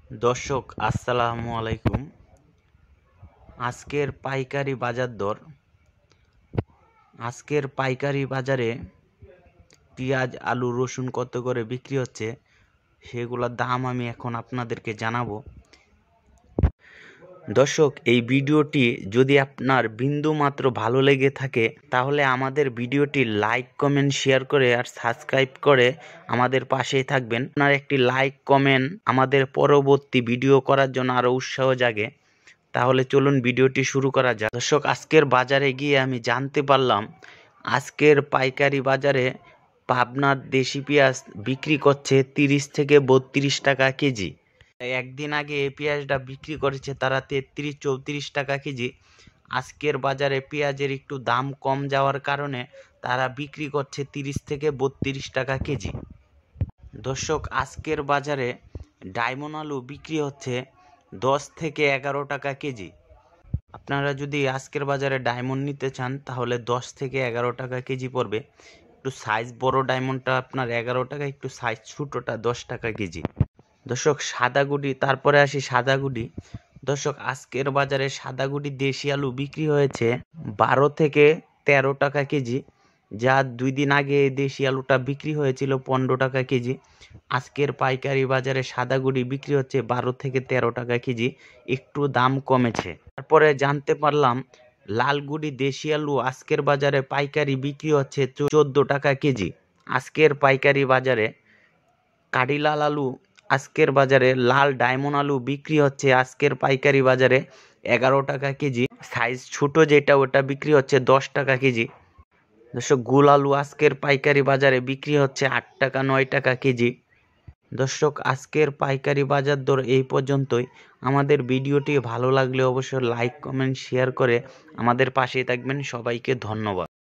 দর্শক আসসালামু আলাইকুম। আজকের পাইকারি বাজার দর। আজকের পাইকারি বাজারে পেঁয়াজ, আলু, রসুন কত করে বিক্রি হচ্ছে সেগুলোর দাম আমি এখন আপনাদেরকে জানাবো। দর্শক, এই ভিডিওটি যদি আপনার বিন্দু মাত্র ভালো লেগে থাকে তাহলে আমাদের ভিডিওটি লাইক, কমেন্ট, শেয়ার করে আর সাবস্ক্রাইব করে আমাদের পাশেই থাকবেন। আপনার একটি লাইক, কমেন্ট আমাদের পরবর্তী ভিডিও করার জন্য আরও উৎসাহ জাগে। তাহলে চলুন ভিডিওটি শুরু করা যাক। দর্শক, আজকের বাজারে গিয়ে আমি জানতে পারলাম আজকের পাইকারি বাজারে পাবনার দেশি পেঁয়াজ বিক্রি করছে 30 থেকে 32 টাকা কেজি। একদিন আগে এই পেঁয়াজটা বিক্রি করেছে তারা 33-34 টাকা কেজি। আজকের বাজারে পেঁয়াজের একটু দাম কম যাওয়ার কারণে তারা বিক্রি করছে 30 থেকে 32 টাকা কেজি। দর্শক, আজকের বাজারে ডায়মন্ড আলু বিক্রি হচ্ছে 10 থেকে 11 টাকা কেজি। আপনারা যদি আজকের বাজারে ডায়মন্ড নিতে চান তাহলে 10 থেকে 11 টাকা কেজি পড়বে। একটু সাইজ বড় ডায়মন্ডটা আপনার 11 টাকা, একটু সাইজ ছোটোটা 10 টাকা কেজি। দর্শক, সাদাগুড়ি, তারপরে আসি সাদাগুড়ি। দর্শক, আজকের বাজারে সাদাগুড়ি দেশি আলু বিক্রি হয়েছে 12 থেকে 13 টাকা কেজি। যা 2 দিন আগে এই দেশি আলুটা বিক্রি হয়েছিল 15 টাকা কেজি। আজকের পাইকারি বাজারে সাদাগুড়ি বিক্রি হচ্ছে 12 থেকে 13 টাকা কেজি, একটু দাম কমেছে। তারপরে জানতে পারলাম লালগুড়ি দেশি আলু আজকের বাজারে পাইকারি বিক্রি হচ্ছে 14 টাকা কেজি। আজকের পাইকারি বাজারে কাঠিলাল আলু আজকের বাজারে লাল ডায়মন্ড আলু বিক্রি হচ্ছে আজকের পাইকারি বাজারে 11 টাকা কেজি। সাইজ ছোট যেটা ওটা বিক্রি হচ্ছে 10 টাকা কেজি। দর্শক, গুল আলু আজকের পাইকারি বাজারে বিক্রি হচ্ছে 8 টাকা 9 টাকা কেজি। দর্শক, আজকের পাইকারি বাজার দর এই পর্যন্তই। আমাদের ভিডিওটি ভালো লাগলে অবশ্যই লাইক, কমেন্ট, শেয়ার করে আমাদের পাশেই থাকবেন। সবাইকে ধন্যবাদ।